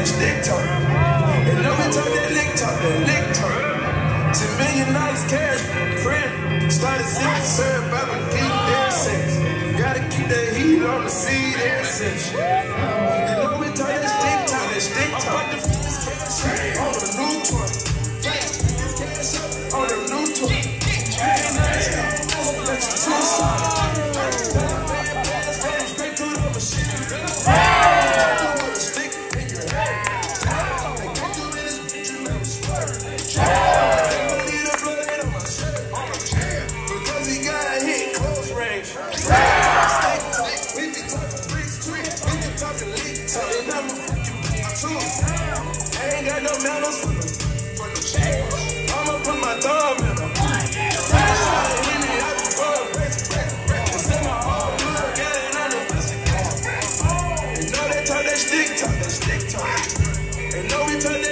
that stick talk. And know we talk that lick talk, that lick talk. $10 million cash from a friend. Started sipping syrup, I would keep that sex. Gotta keep that heat on the seed and sex. And know we talk that stick talk, that stick talk. I'm about to flip this cash up on a new toy. Flip this cash up on a new toy. And I ain't let you too soft. Straight to the machine. I ain't got no medals for the check. I'ma put my thumb in them. Know they talk that stick talk, that stick talk. And know we talk that